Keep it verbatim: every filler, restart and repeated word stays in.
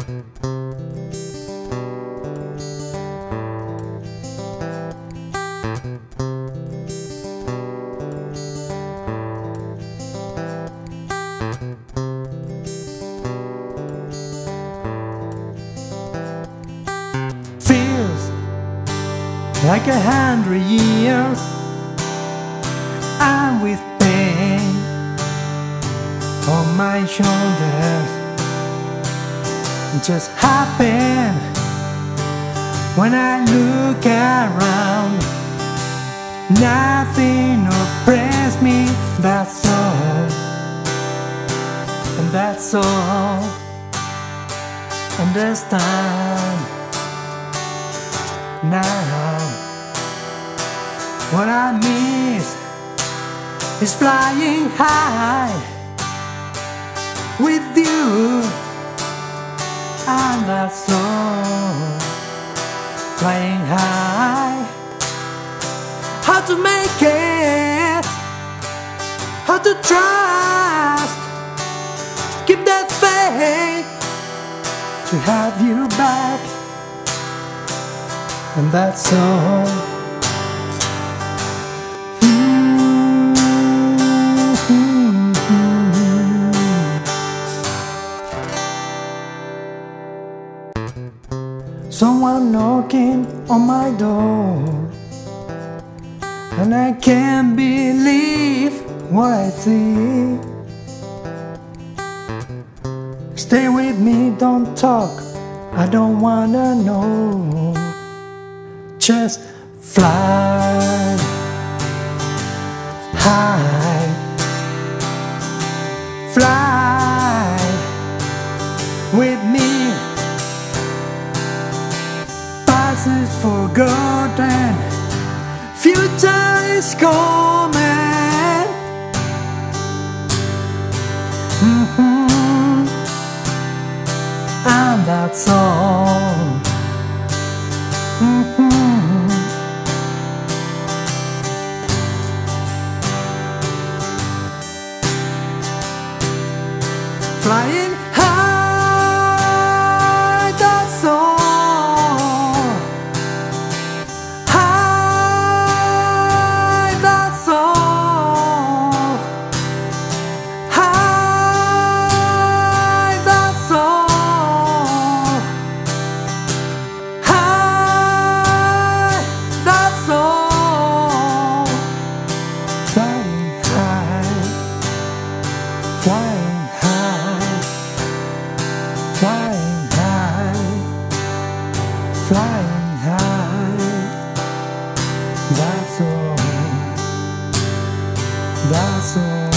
Feels like a hundred years I'm with pain on my shoulders. It just happened when I look around. Nothing oppressed me, that's all. And that's all. Understand now. What I miss is flying high with you, and that's all. Flying high. How to make it, how to trust, keep that faith to have you back, and that's all. Someone knocking on my door, and I can't believe what I see. Stay with me, don't talk, I don't wanna know. Just fly high, fly with me. Past is forgotten, future is coming. Mm-hmm. And that's all. Mm-hmm. Flying high, that's all. High, that's all. High, that's all. High, that's all. Flying high, flying high, flying high, flying high. That's all. That's all.